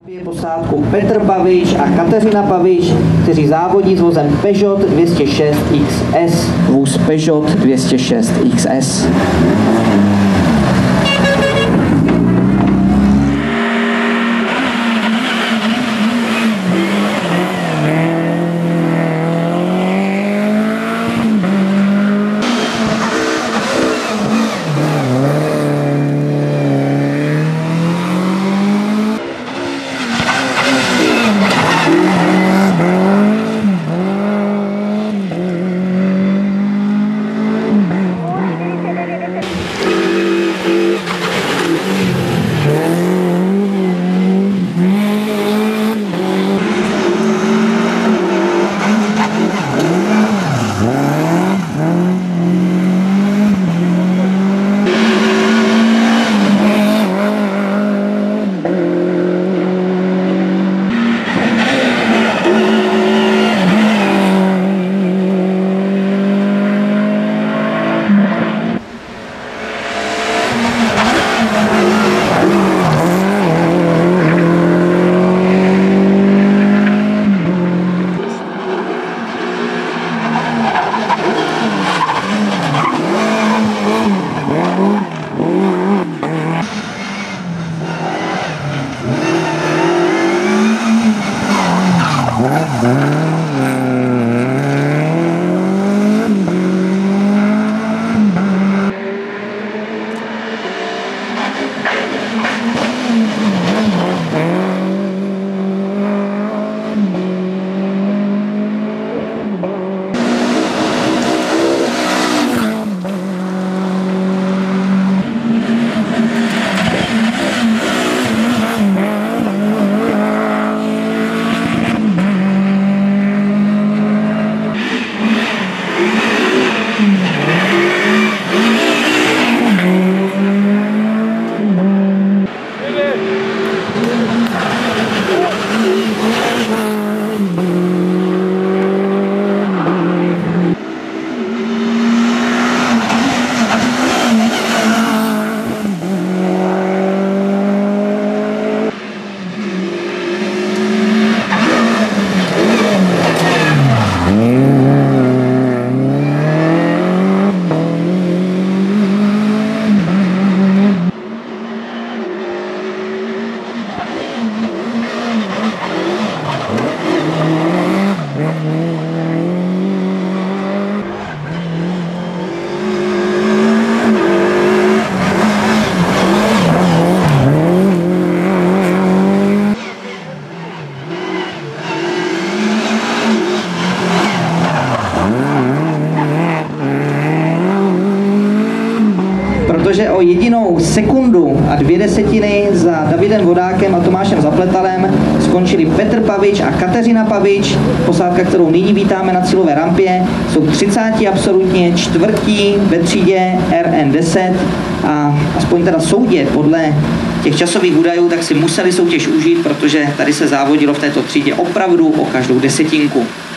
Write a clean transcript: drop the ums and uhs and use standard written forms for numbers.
Posádku Petr Pavič a Kateřina Pavič, kteří závodí s vozem Peugeot 206 XS. Vůz Peugeot 206 XS. Protože o jedinou sekundu a 2/10 za Davidem Vodákem a Tomášem Zapletalem skončili Petr Pavič a Kateřina Pavič. Posádka, kterou nyní vítáme na cílové rampě, jsou 30. absolutně, čtvrtí ve třídě RN10 a aspoň teda soudě podle těch časových údajů, tak si museli soutěž užít, protože tady se závodilo v této třídě opravdu o každou desetinku.